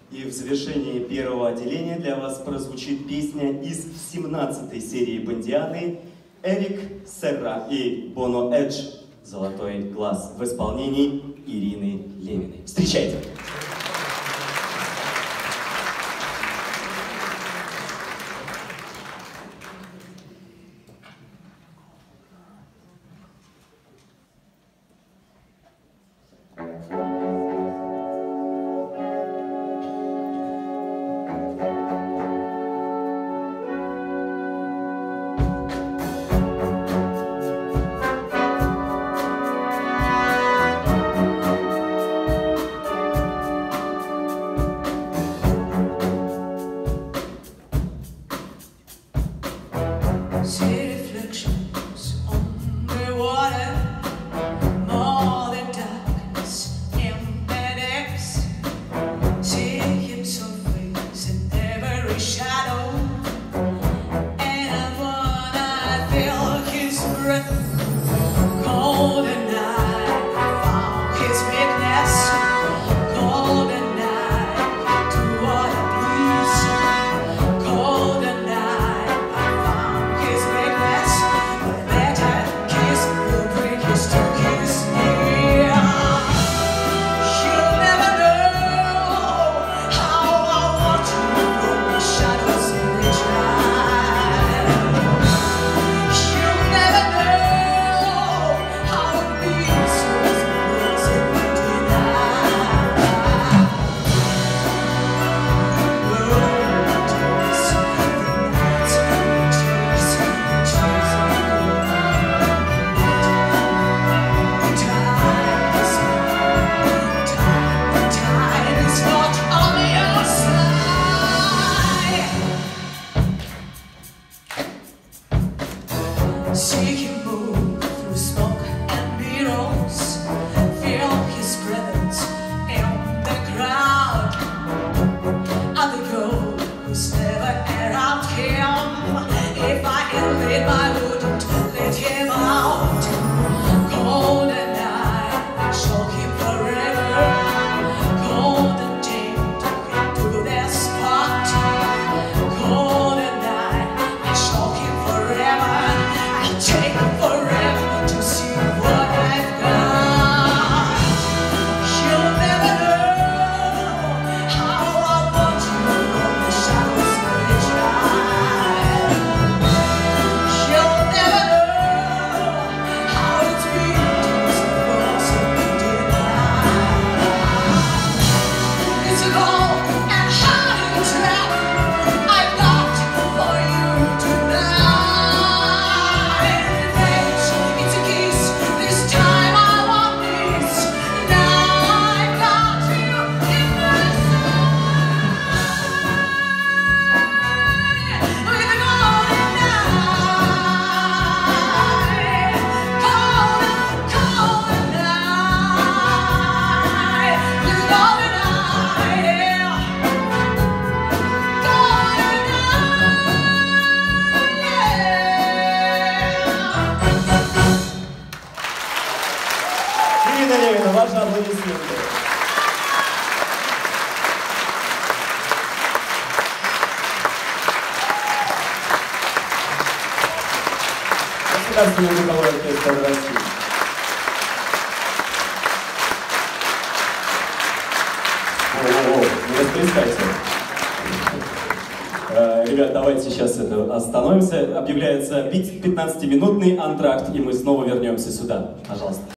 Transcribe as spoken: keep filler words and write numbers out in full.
И в завершении первого отделения для вас прозвучит песня из семнадцатой серии «Бондианы» Эрик Серра и Боно Эдж «Золотой глаз» в исполнении Ирины Левиной. Встречайте! See reflections on the water, more than darkness in the depths. See him surface in every shadow, and I wanna feel his breath. Golden night, I found his weakness. Golden night, do what I please. Golden night, I found his weakness. But better kiss will bring his to kiss me. You'll never know how I want you from the shadows in the night. You'll never know how it feels to lose in the night. See him move through smoke and mirrors, feel his presence in the crowd. I'm the girl who's never around him. If I had lit, I wouldn't let him out. Golden night, I show him forever. Golden day, took him to their spot. Golden night, I show him forever. I take forever to see what I've got. You'll never know how I want you from the shadows of the night. You'll never know how it feels to cross a midnight. It's a long and hard trap I've got for you tonight. It's a kiss, this time I want this. Now I've got you in my sight. With a golden night, golden, golden night, with a golden night, yeah. Golden night, yeah. Ирина Левина, ваши аплодисменты. Государственный духовой оркестр России. О-о-о, не расплескайте. Э, Ребят, давайте сейчас это остановимся. Объявляется пятнадцатиминутный антракт, и мы снова вернемся сюда. Пожалуйста.